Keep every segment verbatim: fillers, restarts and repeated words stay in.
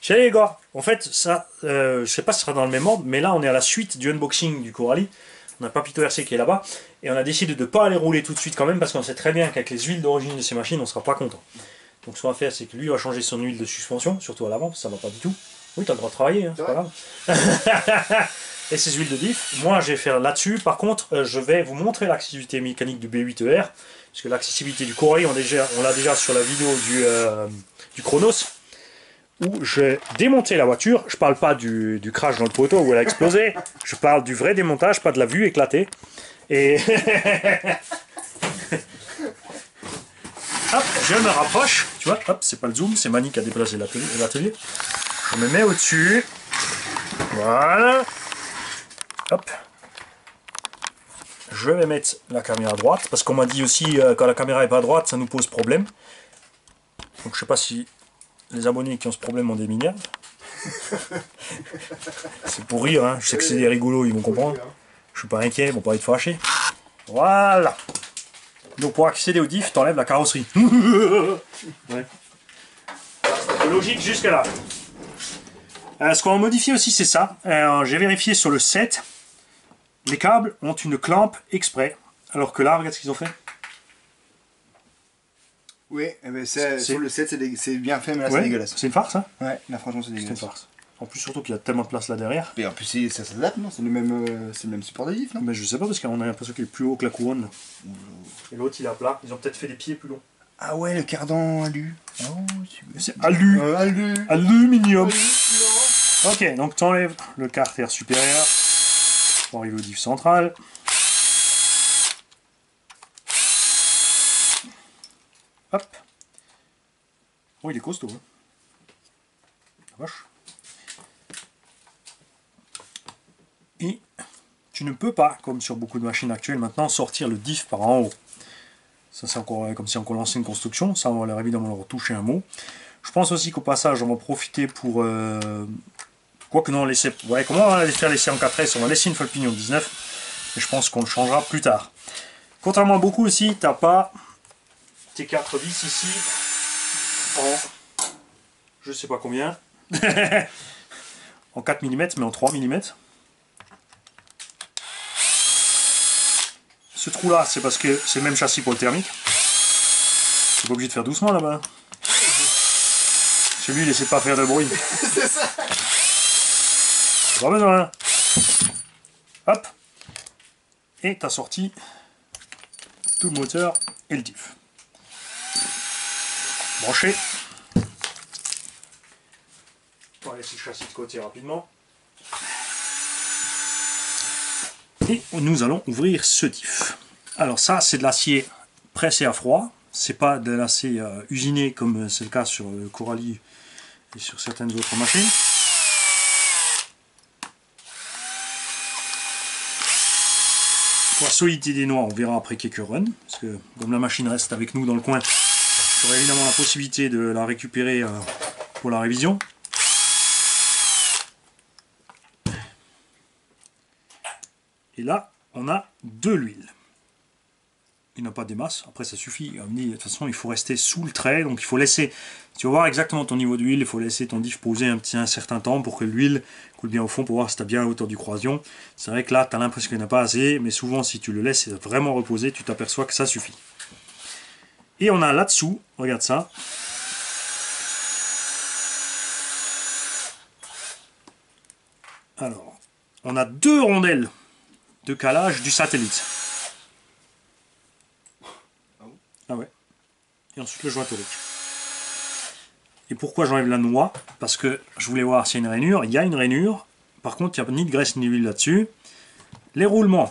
Salut les gars, en fait ça, euh, je sais pas si ce sera dans le même ordre, mais là on est à la suite du unboxing du Coralie. On a Papito R C qui est là-bas, et on a décidé de ne pas aller rouler tout de suite quand même, parce qu'on sait très bien qu'avec les huiles d'origine de ces machines, on sera pas content. Donc ce qu'on va faire, c'est que lui va changer son huile de suspension, surtout à l'avant, parce que ça va pas du tout. Oui, tu as le droit de travailler, hein, c'est pas grave. Et ces huiles de diff, moi je vais faire là-dessus. Par contre, euh, je vais vous montrer l'accessibilité mécanique du B huit E R, parce que l'accessibilité du Coralie, on l'a déjà, déjà sur la vidéo du, euh, du Chronos, où j'ai démonté la voiture. Je parle pas du, du crash dans le poteau où elle a explosé, je parle du vrai démontage, pas de la vue éclatée. Et hop, je me rapproche, tu vois, hop, c'est pas le zoom, c'est Mani qui a déplacé l'atelier. Je me mets au-dessus, voilà, hop. Je vais mettre la caméra à droite, parce qu'on m'a dit aussi euh, quand la caméra est pas à droite, ça nous pose problème. Donc je sais pas si les abonnés qui ont ce problème ont des milliards. C'est pour rire, hein. Je sais que c'est des rigolos, ils vont comprendre. Je suis pas inquiet, ils vont pas être fâchés. Voilà. Donc pour accéder au diff, t'enlèves la carrosserie. Ouais. Logique jusque là. Euh, ce qu'on va modifier aussi, c'est ça. Euh, J'ai vérifié sur le sept. Les câbles ont une clampe exprès. Alors que là, regarde ce qu'ils ont fait. Oui, eh ben sur le sept c'est bien fait, mais là ouais, c'est dégueulasse. C'est une farce, hein. Ouais, là franchement c'est dégueulasse. C'est une farce. En plus, surtout qu'il y a tellement de place là derrière. Et en plus ça s'adapte, non? C'est le même euh, c'est le même support de diff, non? Mais je sais pas, parce qu'on a l'impression qu'il est plus haut que la couronne. Là. Et l'autre il est à plat. Ils ont peut-être fait des pieds plus longs. Ah ouais, le cardan alu. Oh, c'est alu. Euh, alu. Aluminium. Alu, ok, donc t'enlèves le carter supérieur pour arriver au diff central. Hop. Oh, il est costaud. Hein. La vache. Et tu ne peux pas, comme sur beaucoup de machines actuelles maintenant, sortir le diff par en haut. Ça c'est encore comme si on lançait une construction. Ça on va leur évidemment leur toucher un mot. Je pense aussi qu'au passage on va profiter pour... Euh... Quoi que non, laisser... ouais, comment on va les faire laisser en quatre S? On va laisser une fois le pignon dix-neuf. Et je pense qu'on le changera plus tard. Contrairement à beaucoup aussi, t'as pas tes quatre vis ici en... je sais pas combien. En quatre millimètres, mais en trois millimètres. Ce trou là, c'est parce que c'est le même châssis pour le thermique. C'est pas obligé de faire doucement là-bas. Celui, il essaie de pas faire de bruit. c'est ça. Pas besoin. Hop. Et t'as sorti tout le moteur et le diff. Branché. On va laisser le châssis de côté rapidement. Et nous allons ouvrir ce diff. Alors ça, c'est de l'acier pressé à froid. C'est pas de l'acier euh, usiné comme c'est le cas sur le Coralie et sur certaines autres machines. Pour la solidité des noix, on verra après quelques runs. Parce que comme la machine reste avec nous dans le coin, j'aurai évidemment la possibilité de la récupérer euh, pour la révision. Et là, on a de l'huile. Il n'y en a pas des masses, après ça suffit. De toute façon, il faut rester sous le trait, donc il faut laisser, si tu veux voir exactement ton niveau d'huile, il faut laisser ton diff poser un, petit, un certain temps pour que l'huile coule bien au fond, pour voir si tu as bien à hauteur du croisillon. C'est vrai que là, tu as l'impression qu'il n'y en a pas assez, mais souvent, si tu le laisses vraiment reposer, tu t'aperçois que ça suffit. Et on a là-dessous, regarde ça. Alors, on a deux rondelles de calage du satellite. Ah ouais. Et ensuite le joint torique. Et pourquoi j'enlève la noix? Parce que je voulais voir s'il y a une rainure. Il y a une rainure. Par contre, il n'y a ni de graisse ni d'huile là-dessus. Les roulements.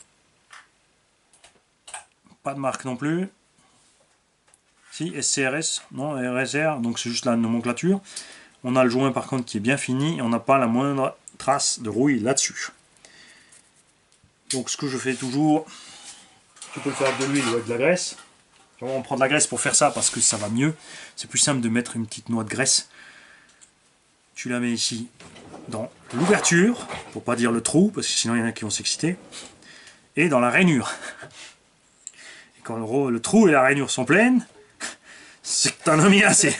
Pas de marque non plus. Si, S C R S. Non, R S R. Donc c'est juste la nomenclature. On a le joint par contre qui est bien fini. Et on n'a pas la moindre trace de rouille là-dessus. Donc ce que je fais toujours, tu peux le faire avec de l'huile ou avec de la graisse. On prend de la graisse pour faire ça parce que ça va mieux. C'est plus simple de mettre une petite noix de graisse. Tu la mets ici dans l'ouverture, pour pas dire le trou, parce que sinon il y en a qui vont s'exciter. Et dans la rainure. Et quand le, le trou et la rainure sont pleines, c'est que t'en as mis assez.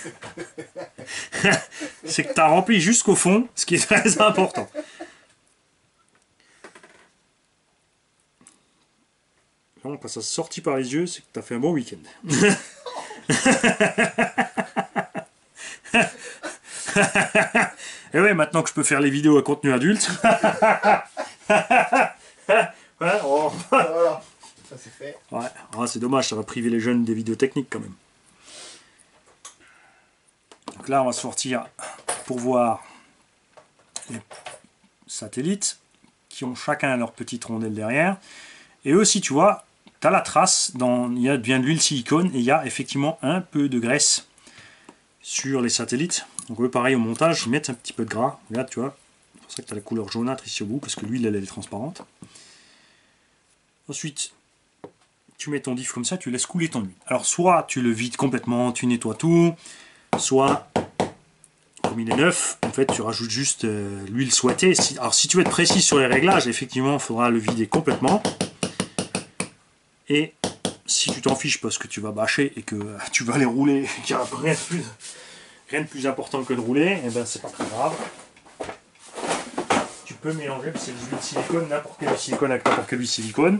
C'est que t'as rempli jusqu'au fond, ce qui est très important. Quand ça sortit par les yeux, c'est que t'as fait un bon week-end. Et ouais, maintenant que je peux faire les vidéos à contenu adulte. Ouais, oh. Voilà, ça c'est fait. Ouais, ah, c'est dommage, ça va priver les jeunes des vidéos techniques quand même. Donc là, on va sortir pour voir les satellites qui ont chacun leur petite rondelle derrière. Et eux aussi, tu vois, tu as la trace, dans, il y a bien de l'huile silicone et il y a effectivement un peu de graisse sur les satellites. Donc eux, pareil, au montage, ils mettent un petit peu de gras. Regarde, tu vois, c'est pour ça que tu as la couleur jaunâtre ici au bout, parce que l'huile, elle, elle est transparente. Ensuite, tu mets ton diff comme ça, tu laisses couler ton huile. Alors, soit tu le vides complètement, tu nettoies tout, soit, comme il est neuf, en fait, tu rajoutes juste euh, l'huile souhaitée. Si, alors, si tu veux être précis sur les réglages, effectivement, il faudra le vider complètement. Et si tu t'en fiches parce que tu vas bâcher et que euh, tu vas les rouler, qu'il n'y a rien de, plus, rien de plus important que de rouler, et ben c'est pas très grave. Tu peux mélanger, c'est de l'huile de silicone, n'importe quel silicone avec n'importe quel huile de silicone.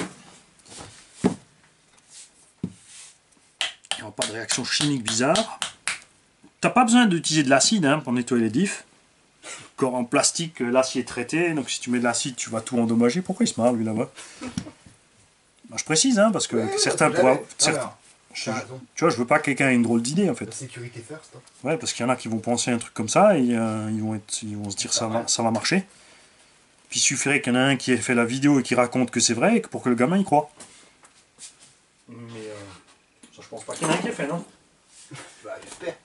Il n'y aura pas de réaction chimique bizarre. Tu n'as pas besoin d'utiliser de l'acide hein, pour nettoyer les diffs. Encore en plastique, l'acier est traité, donc si tu mets de l'acide, tu vas tout endommager. Pourquoi il se marre lui là-bas? Ben, je précise, hein, parce que Oui, certains pourraient. Certains, tu as raison. tu vois, je veux pas que quelqu'un ait une drôle d'idée en fait. La sécurité first. Hein. Ouais, parce qu'il y en a qui vont penser un truc comme ça et euh, ils, vont être, ils vont se dire ça va, ça va marcher. Puis il suffirait qu'il y en ait un qui ait fait la vidéo et qui raconte que c'est vrai et que pour que le gamin y croit. Mais euh, ça, je pense pas qu'il y en a un qui ait fait, non? Bah, j'espère.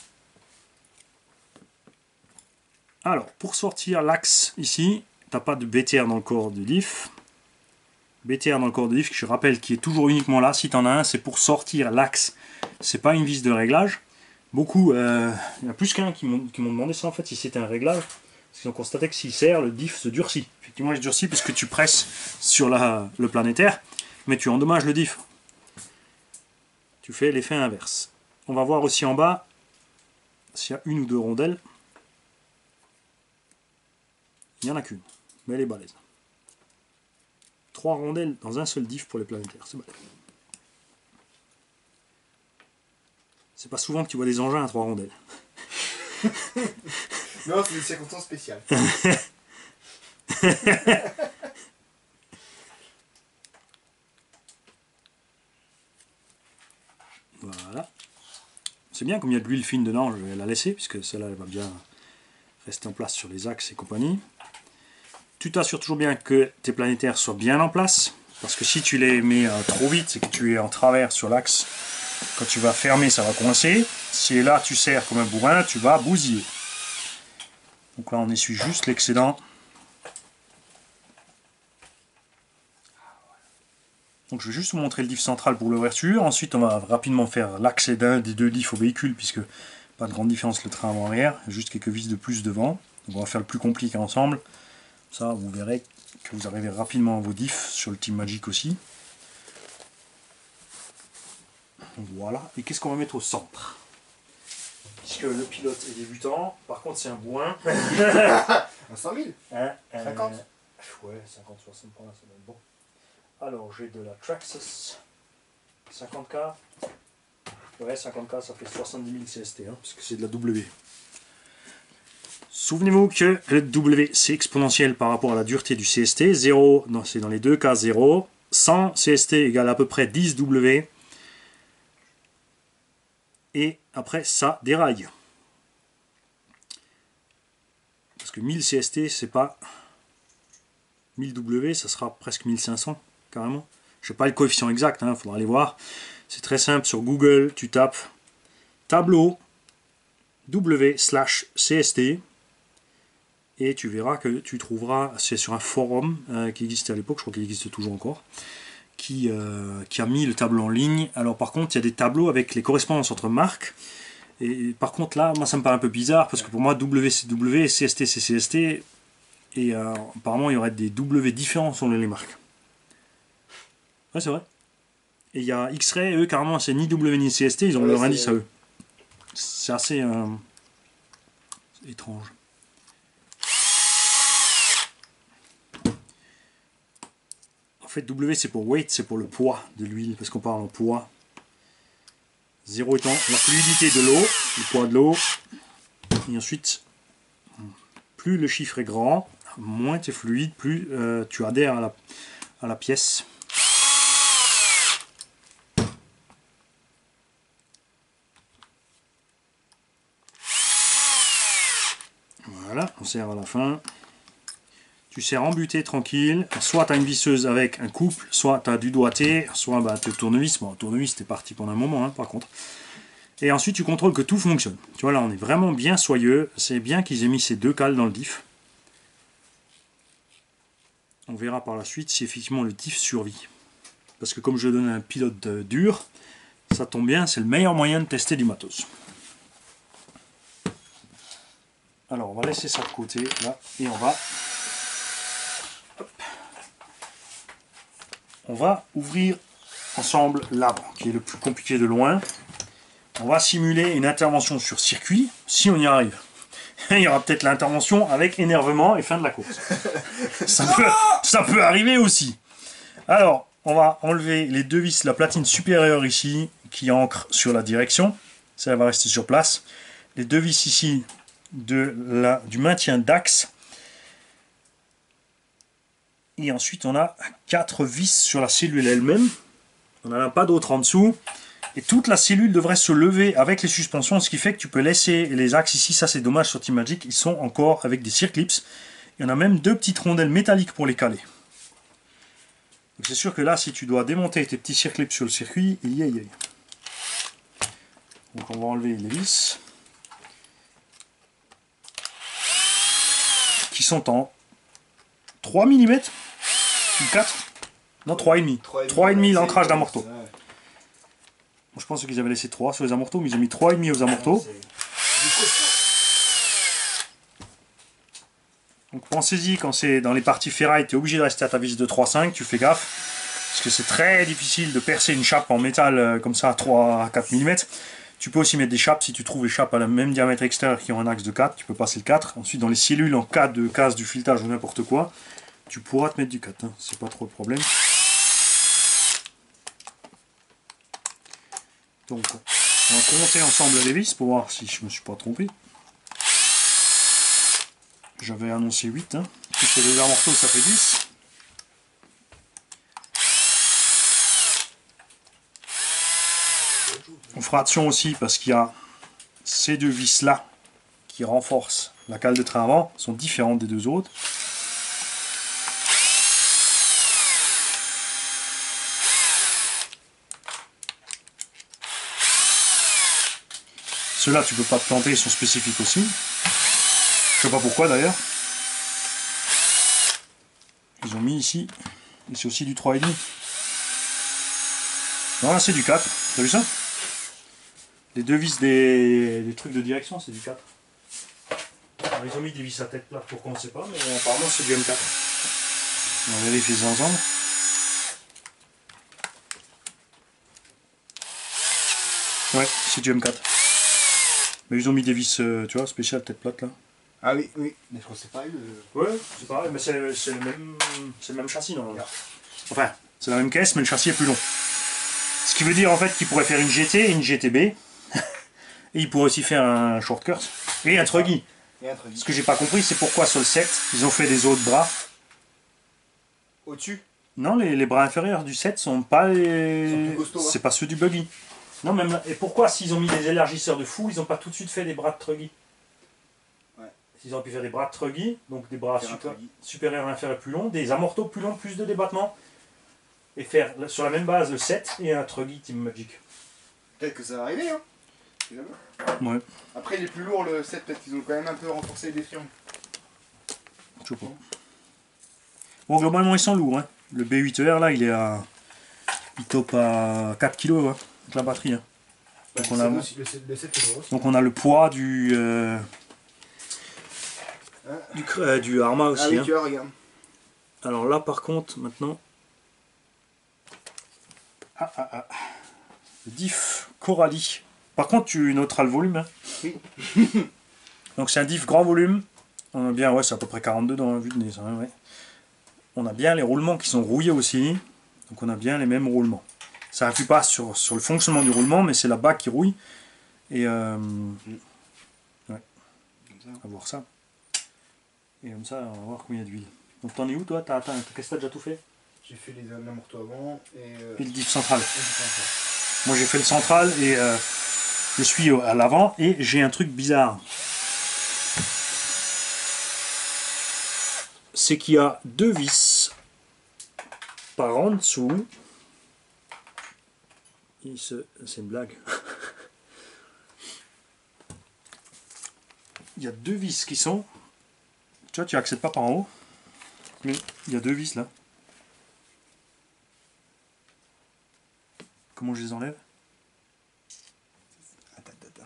Alors, pour sortir l'axe ici, t'as pas de B T R dans le corps du diff. B T R dans le corps de diff, je rappelle, qui est toujours uniquement là. Si tu en as un, c'est pour sortir l'axe. C'est pas une vis de réglage. Beaucoup, euh, il y en a plus qu'un qui m'ont demandé ça en fait, si c'était un réglage. Parce qu'ils ont constaté que s'il serre, le diff se durcit. Effectivement, il se durcit parce que tu presses sur la, le planétaire, mais tu endommages le diff. Tu fais l'effet inverse. On va voir aussi en bas s'il y a une ou deux rondelles. Il n'y en a qu'une, mais elle est balèze. Trois rondelles dans un seul diff pour les planétaires, c'est balèze. C'est pas souvent que tu vois des engins à trois rondelles. Non, c'est une circonstance spéciale. Voilà. C'est bien, comme il y a de l'huile fine dedans, je vais la laisser, puisque celle-là elle va bien rester en place sur les axes et compagnie. Tu t'assures toujours bien que tes planétaires soient bien en place, parce que si tu les mets euh, trop vite, c'est que tu es en travers sur l'axe. Quand tu vas fermer, ça va coincer. Si là tu serres comme un bourrin, tu vas bousiller. Donc là on essuie juste l'excédent. Donc je vais juste vous montrer le diff central pour l'ouverture. Ensuite on va rapidement faire l'axe d'un des deux diffs au véhicule, puisque pas de grande différence le train avant-arrière, juste quelques vis de plus devant. Donc on va faire le plus compliqué ensemble. Ça vous verrez que vous arrivez rapidement à vos diffs sur le Team Magic aussi. Voilà, et qu'est-ce qu'on va mettre au centre? Puisque le pilote est débutant, par contre c'est un bourrin. Un cent mille Hein, cinquante euh, Ouais, cinquante soixante points, ça va être bon. Alors j'ai de la Traxxas cinquante K. Ouais, cinquante K ça fait soixante-dix mille C S T, hein, parce que c'est de la W. Souvenez-vous que le W c'est exponentiel par rapport à la dureté du C S T. zéro, c'est dans les deux cas zéro. cent C S T égale à peu près dix W. Et après ça déraille. Parce que mille C S T c'est pas mille W, ça sera presque mille cinq cents carrément. Je sais pas le coefficient exact, il hein, faudra aller voir. C'est très simple, sur Google tu tapes tableau W slash C S T et tu verras que tu trouveras, c'est sur un forum euh, qui existait à l'époque, je crois qu'il existe toujours encore, qui, euh, qui a mis le tableau en ligne. Alors par contre il y a des tableaux avec les correspondances entre marques, et par contre là moi ça me paraît un peu bizarre parce que pour moi W c'est W, C S T c'est C S T, et euh, apparemment il y aurait des W différents selon les marques. Ouais c'est vrai. Et il y a X-Ray, eux carrément c'est ni W ni C S T, ils ont Ouais, leur c'est- indice à eux. C'est assez euh, étrange. En fait W c'est pour weight, c'est pour le poids de l'huile, parce qu'on parle en poids. Zéro étant la fluidité de l'eau, le poids de l'eau. Et ensuite, plus le chiffre est grand, moins tu es fluide, plus euh, tu adhères à la, à la pièce. Voilà, on serre à la fin. Tu serres en butée tranquille. Soit tu as une visseuse avec un couple, soit tu as du doigté, soit bah, tu as le tournevis. Bon, le tournevis, t'es parti pendant un moment, hein, par contre. Et ensuite, tu contrôles que tout fonctionne. Tu vois, là, on est vraiment bien soyeux. C'est bien qu'ils aient mis ces deux cales dans le diff. On verra par la suite si effectivement le diff survit. Parce que comme je donne un pilote dur, ça tombe bien, c'est le meilleur moyen de tester du matos. Alors, on va laisser ça de côté, là, et on va... Hop. On va ouvrir ensemble l'arbre, qui est le plus compliqué de loin. On va simuler une intervention sur circuit, si on y arrive. Il y aura peut-être l'intervention avec énervement et fin de la course. Ça peut, ça peut arriver aussi. Alors, on va enlever les deux vis, la platine supérieure ici, qui ancre sur la direction. Ça va rester sur place. Les deux vis ici de la, du maintien d'axe. Et ensuite, on a quatre vis sur la cellule elle-même. On n'en a pas d'autres en dessous. Et toute la cellule devrait se lever avec les suspensions, ce qui fait que tu peux laisser les axes ici. Ça, c'est dommage sur Team Magic. Ils sont encore avec des circlips. Il y en a même deux petites rondelles métalliques pour les caler. C'est sûr que là, si tu dois démonter tes petits circlips sur le circuit, il y a. Donc on va enlever les vis. Qui sont en trois millimètres ou quatre? Non, trois virgule cinq. trois virgule cinq l'ancrage d'amorto. Ouais. Je pense qu'ils avaient laissé trois sur les amortos, mais ils ont mis trois virgule cinq aux amortos. Donc pensez-y, quand c'est dans les parties ferraille, tu es obligé de rester à ta vis de trois virgule cinq, tu fais gaffe. Parce que c'est très difficile de percer une chape en métal comme ça à trois à quatre millimètres. Tu peux aussi mettre des chapes, si tu trouves les chapes à la même diamètre extérieur qui ont un axe de quatre, tu peux passer le quatre. Ensuite, dans les cellules, en cas de casse du filetage ou n'importe quoi, tu pourras te mettre du quatre, hein. C'est pas trop le problème. Donc, on va compter ensemble les vis pour voir si je me suis pas trompé. J'avais annoncé huit, hein. Plus les deux amortos, ça fait dix. On fera attention aussi parce qu'il y a ces deux vis là qui renforcent la cale de train avant, sont différentes des deux autres. Ceux-là tu peux pas te planter, ils sont spécifiques aussi. Je sais pas pourquoi d'ailleurs. Ils ont mis ici, et c'est aussi du trois virgule cinq. Non là c'est du quatre, t'as vu ça? Les deux vis des, des trucs de direction, c'est du quatre. Alors, ils ont mis des vis à tête plate pour qu'on ne sait pas, mais apparemment c'est du M quatre. On va vérifier ça ensemble. Ouais, c'est du M quatre. Mais ils ont mis des vis, euh, tu vois, spéciales tête plate là. Ah oui, oui. Mais je crois que c'est pareil. Le... Ouais, c'est pareil, mais c'est le, le, même, le même châssis normalement. Enfin, c'est la même caisse, mais le châssis est plus long. Ce qui veut dire en fait qu'il pourrait faire une G T et une G T B. Et il pourrait aussi faire un shortcut et un truggy. Ce que j'ai pas compris, c'est pourquoi sur le sept, ils ont fait des autres bras. Au-dessus? Non, les, les bras inférieurs du sept sont pas les. C'est pas ceux du buggy. Non, même là. Et pourquoi s'ils ont mis des élargisseurs de fou, ils ont pas tout de suite fait des bras de truggy? Ouais. Ils auraient pu faire des bras de truggy, donc des bras super, supérieurs et inférieurs plus longs, des amortos plus longs, plus de débattement. Et faire sur la même base le sept et un truggy Team Magic. Peut-être que ça va arriver, hein. Ouais. Après, les plus lourds, le sept, peut-être qu'ils ont quand même un peu renforcé les triangles. Je sais pas. Bon, globalement, ils sont lourds. Hein. Le B huit E R, là, il est à. Il top à quatre kilos hein, avec la batterie. Hein. Bah, Donc, on a... aussi, le sept, le sept est aussi. Donc, on a le poids du. Euh... Hein du, euh, du Arma aussi. Ah oui, hein. tu vois, regarde. Alors là, par contre, maintenant. Ah, ah, ah. Le diff Coralie. Par contre, tu noteras le volume. Hein. Oui. Donc c'est un diff grand volume. On a bien, ouais, c'est à peu près quarante-deux dans la vue de nez. Ça, ouais. On a bien les roulements qui sont rouillés aussi. Donc on a bien les mêmes roulements. Ça n'influe pas sur, sur le fonctionnement du roulement, mais c'est la bague qui rouille. Et euh, ouais. On va voir ça. Et comme ça, on va voir combien d'huile. Donc t'en es où toi? T'as, t'as, qu'est-ce que t'as déjà tout fait? J'ai fait les amortos avant et, euh, et le diff central. Moi j'ai fait le central et euh, je suis à l'avant et j'ai un truc bizarre. C'est qu'il y a deux vis par en dessous. Se... C'est une blague. Il y a deux vis qui sont... Tu vois, tu accèdes pas par en haut. Mais il y a deux vis là. Comment je les enlève? Attends, attends.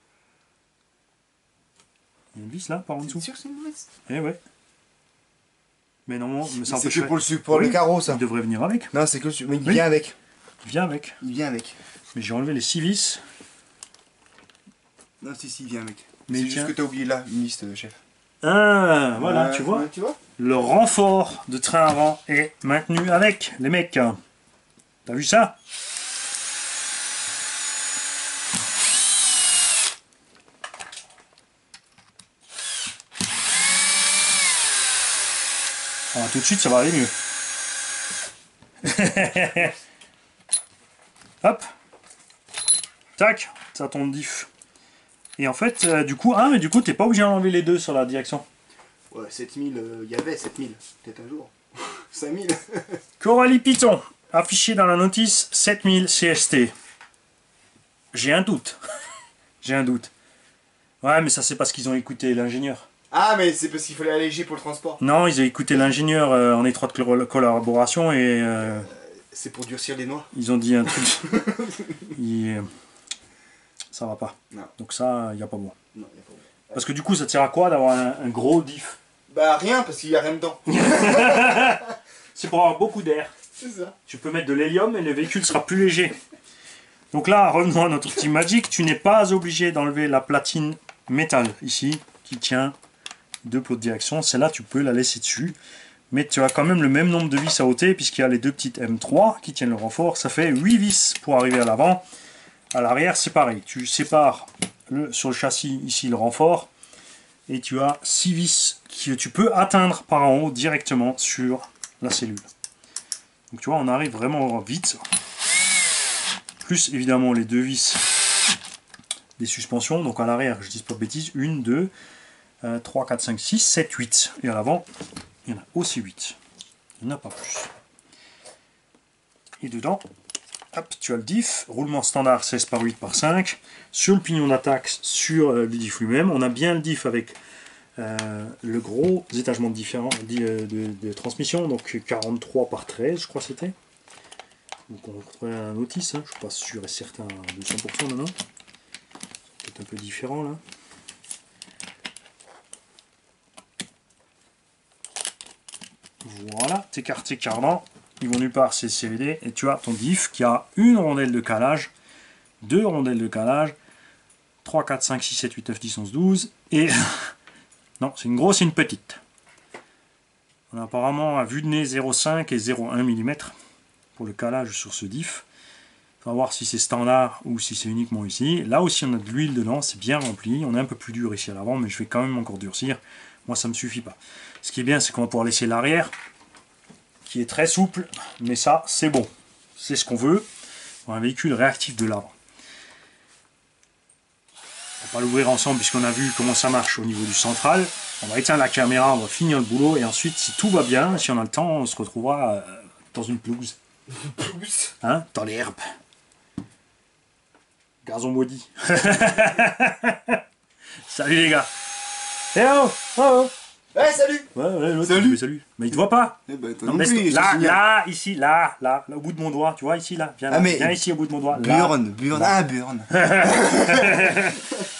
Il y a une vis là par en dessous. C'est sûr que c'est une vis? Eh ouais. Mais normalement, mais ça c'est empêcherait... que pour, le, pour oui, les carreaux ça. Il devrait venir avec. Non, c'est que le... Mais il oui. vient avec. Il vient avec. Il vient avec. Mais j'ai enlevé les six vis. Non, si, si, il vient avec. Mais c'est juste que t'as oublié là, une liste, chef. Ah, voilà, euh, tu vois. Ouais, tu vois. Le renfort de train avant est maintenu avec les mecs. T'as vu ça? Ah, tout de suite, ça va aller mieux. Hop. Tac, ça tombe diff. Et en fait, euh, du coup, ah, mais du coup, t'es pas obligé d'enlever les deux sur la direction. Ouais, sept mille, il euh, y avait sept mille, peut-être un jour. cinq mille. Coralie Piton, affiché dans la notice sept mille C S T. J'ai un doute. J'ai un doute. Ouais, mais ça, c'est parce qu'ils ont écouté l'ingénieur. Ah, mais c'est parce qu'il fallait alléger pour le transport. Non, ils ont écouté l'ingénieur euh, en étroite collaboration et... Euh, c'est pour durcir les noix. Ils ont dit un truc. il, ça va pas. Non. Donc ça, il n'y a pas bon. Non, y a pas bon. Parce que du coup, ça te sert à quoi d'avoir un, un gros diff? Bah rien, parce qu'il n'y a rien dedans. C'est pour avoir beaucoup d'air. C'est ça. Tu peux mettre de l'hélium et le véhicule sera plus léger. Donc là, revenons à notre petit Magic. Tu n'es pas obligé d'enlever la platine métal ici, qui tient deux plots de direction. Celle-là, tu peux la laisser dessus. Mais tu as quand même le même nombre de vis à ôter, puisqu'il y a les deux petites M trois qui tiennent le renfort. Ça fait huit vis pour arriver à l'avant. À l'arrière, c'est pareil. Tu sépares le, sur le châssis ici le renfort. Et tu as six vis que tu peux atteindre par en haut directement sur la cellule. Donc tu vois, on arrive vraiment vite. Plus évidemment les deux vis des suspensions. Donc à l'arrière, je dis pas de bêtises, une, deux, trois, quatre, cinq, six, sept, huit. Et à l'avant, il y en a aussi huit. Il n'y en a pas plus. Et dedans, hop, tu as le diff. Roulement standard seize par huit par cinq. Sur le pignon d'attaque, sur le diff lui-même, on a bien le diff avec euh, le gros étagement de, différent, de, de, de transmission. Donc quarante-trois par treize, je crois que c'était. Donc on retrouve un notice, hein, je ne suis pas sûr et certain de cent pour cent maintenant. C'est peut-être un peu différent là. Voilà, tes quartiers cardans, ils vont nulle part, c'est C V D, et tu as ton diff qui a une rondelle de calage, deux rondelles de calage, trois, quatre, cinq, six, sept, huit, neuf, dix, onze, douze, et... non, c'est une grosse et une petite. On a apparemment à vue de nez zéro virgule cinq et zéro virgule un millimètres pour le calage sur ce diff. Il va voir si c'est standard ou si c'est uniquement ici. Là aussi on a de l'huile dedans, c'est bien rempli. On est un peu plus dur ici à l'avant, mais je vais quand même encore durcir. Moi ça me suffit pas. Ce qui est bien, c'est qu'on va pouvoir laisser l'arrière, qui est très souple, mais ça c'est bon. C'est ce qu'on veut pour un véhicule réactif de l'avant. On va pas l'ouvrir ensemble puisqu'on a vu comment ça marche au niveau du central. On va éteindre la caméra, on va finir le boulot et ensuite si tout va bien, si on a le temps, on se retrouvera dans une pelouse. Hein, dans l'herbe. Gazon maudit. Salut les gars. Eh oh, oh, oh. Ouais, salut. Ouais, ouais, l'autre, salut. Mais salut. Mais il te voit pas. Eh ben, Non, mais plus, là, là, ici, là, là, là, au bout de mon doigt, tu vois, ici, là. Viens, ah, là. Mais Viens ici au bout de mon doigt. Burn, Burn, ah, Burn.